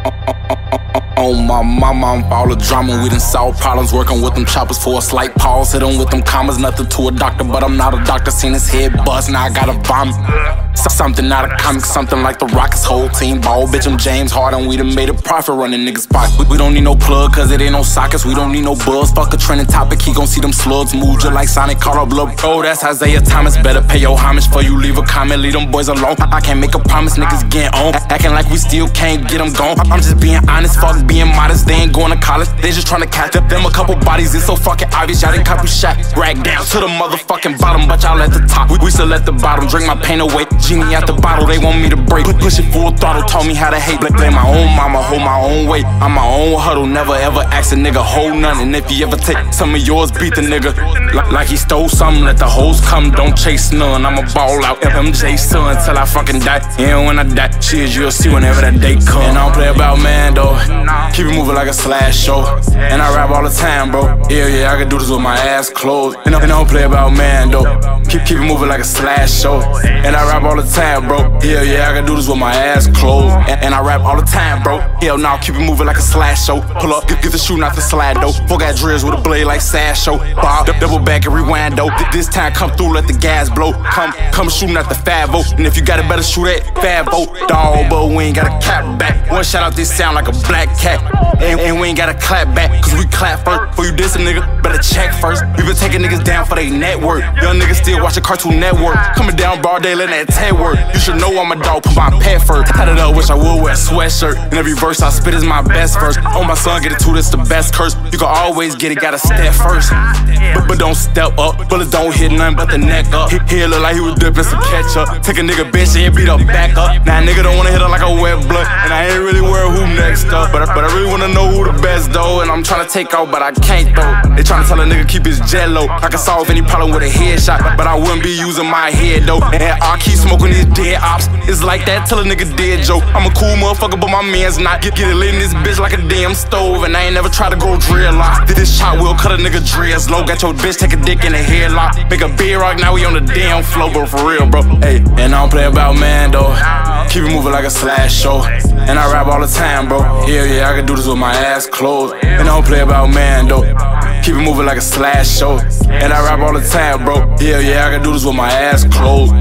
On my mama, I'm for all the drama. We done solve problems, working with them choppers for a slight pause. Hit them with them commas, nothing to a doctor, but I'm not a doctor. Seen his head buzz, now I gotta vomit. Something out of comics, something like the Rockets whole team ball. Bitch, I'm James Harden, we done made a profit running niggas' spot. We don't need no plug, cause it ain't no sockets. We don't need no buzz, fuck a trending topic. He gon' see them slugs move just like Sonic, caught up blood. Bro, that's Isaiah Thomas, better pay your homage for you leave a comment. Leave them boys alone, I can't make a promise, niggas getting on. Acting like we still can't get them gone. I'm just being honest, fuck being modest. They ain't going to college, they just trying to catch up them a couple bodies. It's so fucking obvious, y'all didn't copy shot. Rag down to the motherfucking bottom, but y'all at the top. We still at the bottom, drink my pain away. Genie at the bottle, they want me to break. Push it full throttle, taught me how to hate. Blame my own mama, hold my own weight. I'm my own huddle, never ever ask a nigga hold none. And if you ever take some of yours, beat the nigga like he stole something. Let the hoes come, don't chase none. I'ma ball out MJ son till I fucking die. And when I die, shit, you'll see whenever that day come. And I don't play about man though, keep it moving like a slash show. And I rap all the time, bro. Yeah, I can do this with my ass closed. And I don't play about man though, keep it moving like a slash show. And I rap all the time, bro. Yeah, I can do this with my ass closed. And I rap all the time, bro. Hell no, keep it moving like a slash show. Pull up, get the shoe, not the slide though. Full got drills with a blade like Sash show. Bob, double back and rewind though. This time come through, let the gas blow. Come shooting at the 5-0. And if you got it, better shoot at 5-0. Dawg, but we ain't got a cap back. One shout out, this sound like a black cat. And we ain't got to clap back, cause we clap first. Before you diss a nigga, better check first. We been taking niggas down for they network. Young niggas still watching Cartoon Network. Coming down broad day, letting that Ted work. You should know I'm a dog, put my pet first. Had it up, wish I would wear a sweatshirt. And every verse I spit is my best verse. Oh, my son, get it too, this the best curse. You can always get it, gotta step first. But don't step up, bullets don't hit nothing but the neck up. He look like he was dipping some ketchup. Take a nigga bitch and beat up back up. Now nigga don't wanna hit her like a wet blunt. And I ain't really worried who next up. But I really wanna know who the best though. And I'm tryna take out, but I can't though. They tryna tell a nigga keep his jet low. I can solve any problem with a headshot, but I wouldn't be using my head though. And I keep smoking these dead ops. It's like that till a nigga dead, Joe. I'm a cool motherfucker, but my man's not. Get it lit in this bitch like a damn stove. And I ain't never tried to grow dreadlocks. Did this shot will cut a nigga dreads low. Got your bitch take a dick in a headlock. Make a bed rock, now we on the damn flow, bro, for real, bro. Hey, and I don't play about man though. Keep it moving like a slash show. And I rap all the time, bro. Yeah, I can do this with my ass closed. And I don't play about man though. Keep it moving like a slash show. And I rap all the time, bro. Yeah, I can do this with my ass closed.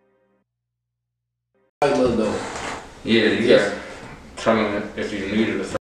Yeah, you got tell me if you needed a